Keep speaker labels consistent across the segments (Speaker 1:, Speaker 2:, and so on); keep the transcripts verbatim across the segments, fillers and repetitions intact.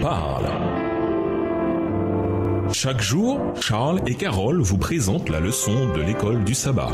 Speaker 1: parle. Chaque jour, Charles et Carole vous présentent la leçon de l'école du sabbat.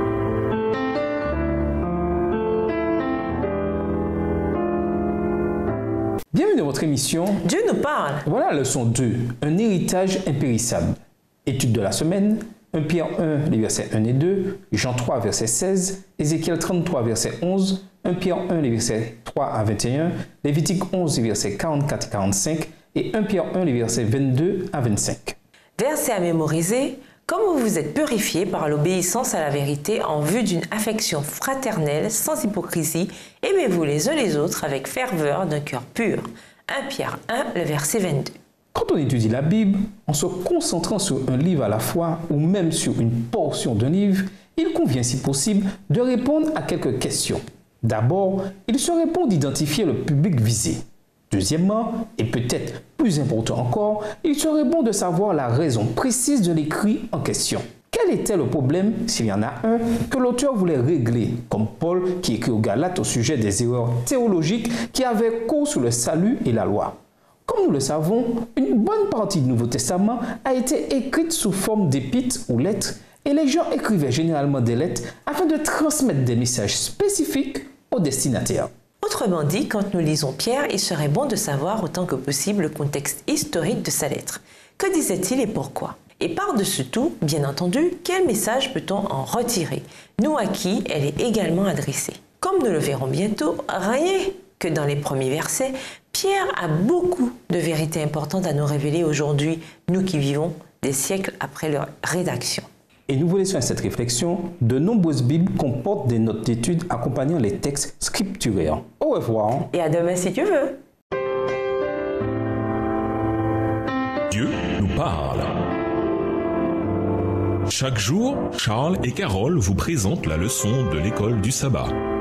Speaker 2: Bienvenue dans votre émission
Speaker 3: Dieu nous parle.
Speaker 2: Voilà la leçon deux, un héritage impérissable. Étude de la semaine, premier Pierre un, les versets un et deux, Jean trois, verset seize, Ézéchiel trente-trois, verset onze, premier Pierre un, les versets trois à vingt et un, Lévitique onze, les versets quarante-quatre et quarante-cinq, et premier Pierre un, les versets vingt-deux à vingt-cinq.
Speaker 3: Versets à mémoriser. Comme vous vous êtes purifiés par l'obéissance à la vérité en vue d'une affection fraternelle sans hypocrisie, aimez-vous les uns les autres avec ferveur d'un cœur pur. premier Pierre un, le verset vingt-deux.
Speaker 2: Quand on étudie la Bible, en se concentrant sur un livre à la fois ou même sur une portion d'un livre, il convient si possible de répondre à quelques questions. D'abord, il serait bon d'identifier le public visé. Deuxièmement, et peut-être plus important encore, il serait bon de savoir la raison précise de l'écrit en question. Quel était le problème, s'il y en a un, que l'auteur voulait régler, comme Paul qui écrit aux Galates au sujet des erreurs théologiques qui avaient cours sur le salut et la loi. Comme nous le savons, une bonne partie du Nouveau Testament a été écrite sous forme d'épîtres ou lettres, et les gens écrivaient généralement des lettres afin de transmettre des messages spécifiques aux destinataires.
Speaker 3: Autrement dit, quand nous lisons Pierre, il serait bon de savoir autant que possible le contexte historique de sa lettre. Que disait-il et pourquoi? Et par-dessus tout, bien entendu, quel message peut-on en retirer? Nous à qui elle est également adressée. Comme nous le verrons bientôt, rien que dans les premiers versets, Pierre a beaucoup de vérités importantes à nous révéler aujourd'hui, nous qui vivons des siècles après leur rédaction.
Speaker 2: Et nous vous laissons à cette réflexion, de nombreuses Bibles comportent des notes d'études accompagnant les textes scripturaires. Au revoir.
Speaker 3: Et à demain si tu veux.
Speaker 1: Dieu nous parle. Chaque jour, Charles et Carole vous présentent la leçon de l'école du sabbat.